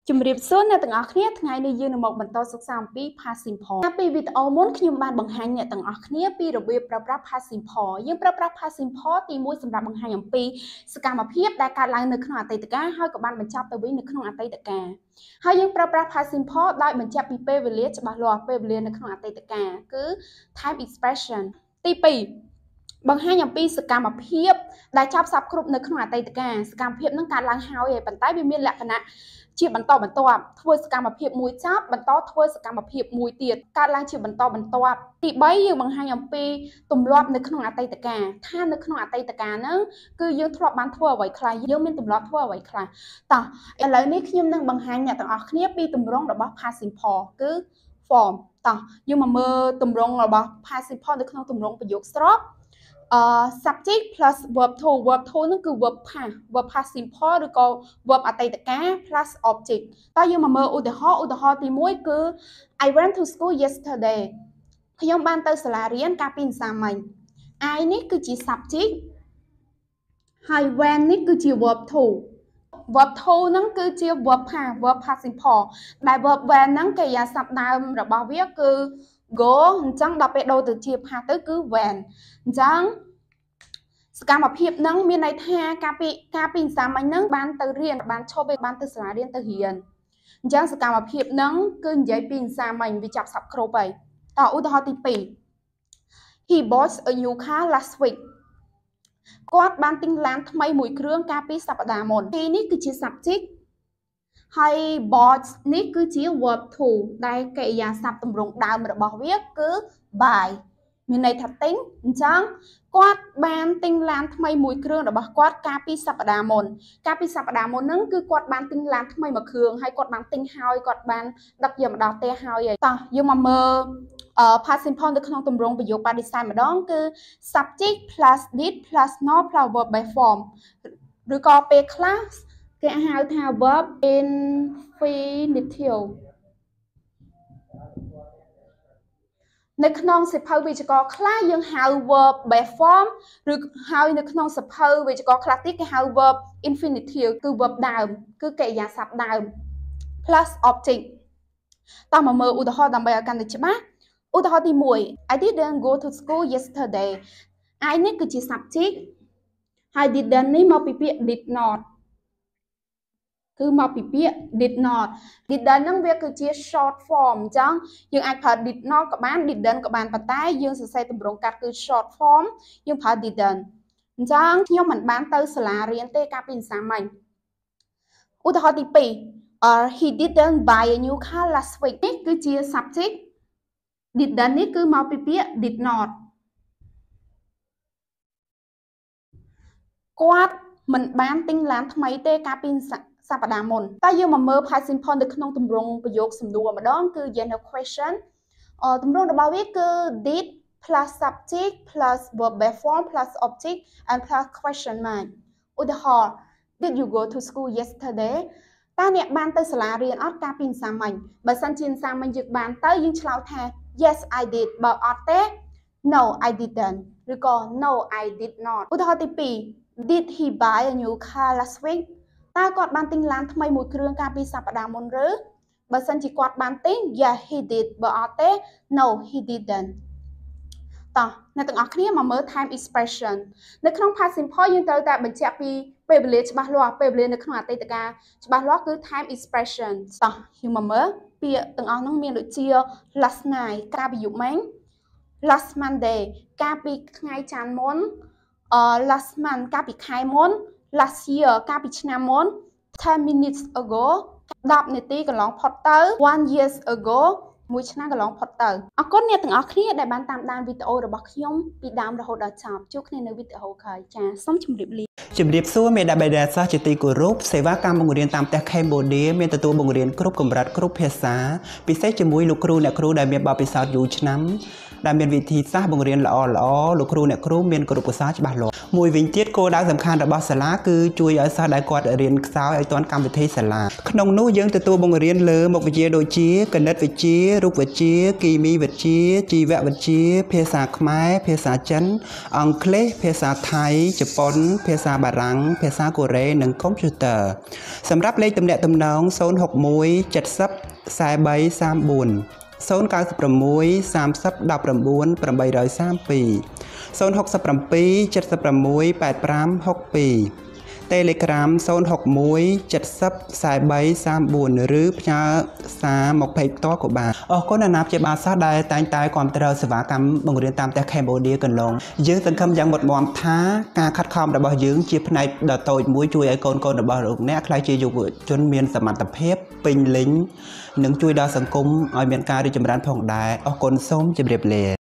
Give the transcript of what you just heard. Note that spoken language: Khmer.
ជំរាបសួរអ្នកទាំងអស់គ្នាថ្ងៃនេះយើងនឹងមកបន្តសិក្សាអំពី past simple ពីវីដេអូមុនខ្ញុំបានបង្ហាញអ្នកទាំងអស់គ្នាពីរបៀបប្រើប្រាស់ past simple យើងប្រើប្រាស់ past simple ទី1សម្រាប់បង្ហាញអំពីសកម្មភាពដែលកើតឡើងនៅក្នុងអតីតកាលហើយក៏បានបញ្ចប់ទៅវិញនៅក្នុងអតីតកាលហើយយើងប្រើប្រាស់ past simple ដោយបញ្ជាក់ពីពេលវេលាច្បាស់លាស់ពេលវេលានៅក្នុងអតីតកាលគឺ time expression ទី2បង្ហាញអំពីសកម្មភាពដែលចាប់សពគ្រប់នៅក្នុងអតីតកាលសកម្មភាពនឹងកើតឡើងហើយប៉ុន្តែវាមានលក្ខណៈជាបន្តបន្ទាប់ធ្វើសកម្មភាពមួយចប់បន្តធ្វើសកម្មភាពមួយទៀតកើតឡើងជាបន្តបន្ទាប់ទី3យើងបង្ហាញអំពីទម្លាប់នៅក្នុងអតីតកាលថានៅក្នុងអតីតកាលហ្នឹងគឺយើងធ្លាប់បានធ្វើអ្វីខ្លះយើងមានទម្លាប់ធ្វើអ្វីខ្លះតោះឥឡូវនេះខ្ញុំនឹងបង្ហាញអ្នកទាំងអស់គ្នាពីទម្រង់របស់ past simple គឺ form តោះយើងមកមើលទម្រង់របស់ past simple នៅក្នុងទម្រង់ប្រយោគស្របsubject plus verb to ហ្នឹងគឺ verb past simple ឬក៏ verb អតីតកាល plus object តើយើងមកមើលឧទាហរណ៍ទី1គឺ I went to school yesterday ខ្ញុំបានទៅសាលារៀនកាលពីម្សិលមិញ I នេះគឺជា subject ហើយ went នេះគឺជា verb to ហ្នឹងគឺជា verb past simple ដែល verb went ហ្នឹងកិរិយាសព្ទដើមរបស់វាគឺ go អញ្ចឹងដល់ពេលដូរទៅជា past ទៅគឺ went អញ្ចឹងសកម្មភាពហ្នឹងមានន័យថាកាលពីម្សិលមិញហ្នឹងបានទៅរៀនបានឈប់បានទៅសាលារៀនទៅរៀនអញ្ចឹងសកម្មភាពហ្នឹងគឺនិយាយពីម្សិលមិញវាចាប់សពគ្រប់ហើយតោះឧទាហរណ៍ទី2 He bought a new car last week គាត់បានទិញឡានថ្មីមួយគ្រឿងកាលពីសប្តាហ៍មុន He នេះគឺជា subject ហើយ bought នេះគឺជា verb to ដែលកិរិយាសព្ទទម្រង់ដើមរបស់វាគឺ buy មានន័យថាទិញអញ្ចឹងគាត់បានទិញឡានថ្មីមួយគ្រឿងរបស់គាត់កាលពីសប្តាហ៍មុនហ្នឹងគឺគាត់បានទិញឡានថ្មីមួយគ្រឿងហើយគាត់បានទិញហើយគាត់បានដឹកយកមកដល់ផ្ទះហើយតោះយើងមកមើលpast simple នៅក្នុងទម្រង់ប្រយោគបដិសេធម្ដងគឺ subject plus did plus not plus verb by form ឬក៏ពេលខ្លះគេហៅថា verb infinitive នៅក្នុងសៀវភៅវេយ្យាករណ៍ខ្លះយើងហៅ verb by form ឬហើយនៅក្នុងសៀវភៅវេយ្យាករណ៍ខ្លះទៀតគេហៅ verb infinitive គឺ verb ដើមគឺកិរិយាសព្ទដើម plus object តោះមកមើលឧទាហរណ៍ដើម្បីឲ្យកាន់តែច្បាស់ឧទាហរណ៍ទី1 I didn't go to school yesterday I នេះគឺជា subject ហើយ didn't នេះមកពីពាក្យ did not គឺមកពីពាក្យ did not didn't ហ្នឹងវាគឺជា short form អញ្ចឹងយើងអាចប្រើ did not ក៏បាន didn't ក៏បានប៉ុន្តែយើងសរសេរទម្រង់កាត់គឺ short form យើងប្រើ didn't អញ្ចឹងខ្ញុំមិនបានទៅសាលារៀនទេកាលពីម្សិលមិញឧទាហរណ៍ទី2 he didn't buy a new car last week នេះគឺជា subject didn't នេះគឺមកពីពាក្យ did not គាត់មិនបានទិញឡានថ្មីទេកាលពីសប្តាហ៍មុនតែយើងមកមើល past simple នៅក្នុងទម្រង់ប្រយោគសំណួរម្ដងគឺ yes no question ទម្រង់របស់វាគឺ did plus subject plus verb by form plus object and plus question mark ឧទាហរណ៍ did you go to school yesterday តើអ្នកបានទៅសាលារៀនអត់កាលពីម្សិលមិញបើសិនជាម្សិលមិញយើងបានទៅយើងឆ្លើយថា yes I did បើអត់ទេ no I didn't ឬក៏ no I did not ឧទាហរណ៍ទី2 did he buy a new car last week តើគាត់បានទិញឡានថ្មីមួយគ្រឿងកាលពីសប្តាហ៍មុនឬបើសិនជាគាត់បានទិញ yes he did បើអត់ទេ no he didn't តោះអ្នកទាំងអស់គ្នាមកមើល time expression នៅក្នុង past simple យើងត្រូវតែបញ្ជាក់ពីពេលវេលាច្បាស់លាស់ពេលវេលានៅក្នុងអតីតកាលច្បាស់លាស់គឺ time expression តោះយើងមកមើលពាក្យទាំងអស់ហ្នឹងមានដូចជា last night កាលពីយប់មិញ last Monday កាលពីថ្ងៃច័ន្ទមុនlast month កាលពីខែមុន last year កាលពីឆ្នាំមុន 10 minutes ago 10នាទីកន្លងផុតទៅ 1 years ago មួយឆ្នាំកន្លងផុតទៅអរគុណអ្នកទាំងអស់គ្នាដែលបានតាមដានវីដេអូរបស់ខ្ញុំពីដើមរហូតដល់ចប់ជួបគ្នានៅវីដេអូក្រោយចា៎សូមជម្រាបលាជំរាបសួរមេដាបេដាសិស្សជាទីគោរពសេវាកម្មបង្រៀនតាមផ្ទះ Cambodia មានទទួលបង្រៀនគ្រប់កម្រិតគ្រប់ភាសាពិសេសជាមួយលោកគ្រូអ្នកគ្រូដែលមានបទពិសោធន៍យូរឆ្នាំដែលមានវិធីសាស្ត្របង្រៀនល្អលោកគ្រូអ្នកគ្រូមានគ្រប់ភាសាច្បាស់លាស់មួយវិញទៀតគោលដៅសំខាន់របស់សាលាគឺជួយឲ្យសិស្សដែលគាត់រៀនខ្សោយឲ្យទាន់កម្មវិធីសាលាក្នុងនោះយើងទទួលបង្រៀនលើមុខវិជ្ជាដូចជាគណិតវិទ្យារូបវិទ្យាគីមីវិទ្យាជីវវិទ្យាភាសាខ្មែរភាសាចិនអង់គ្លេសភាសាថៃជប៉ុនភាសាបារាំងភាសាកូរ៉េនិងកុំព្យូទ័រសម្រាប់លេខទំនាក់ទំនង061 70 43 34 096 30 19 832 067 76 85 62 Telegram 061 70 43 34 ឬផ្ញើសារមកពេកផ្ទាល់ក៏បានអរគុណអាណាព្យាបាលសិស្សដែលតែងតែគាំទ្រសេវាកម្មបង្រៀនតាមផ្ទះ Cambodia កន្លងយើងសង្ឃឹមយ៉ាងមុតមាំថាការខិតខំរបស់យើងជាផ្នែកដ៏តូចមួយជួយឲ្យកូនៗរបស់លោកអ្នកក្លាយជាយុវជនមានសមត្ថភាពពេញលេញនិងជួយដល់សង្គមឲ្យមានការរីកចម្រើនផងដែរអរគុណសូមជម្រាបលា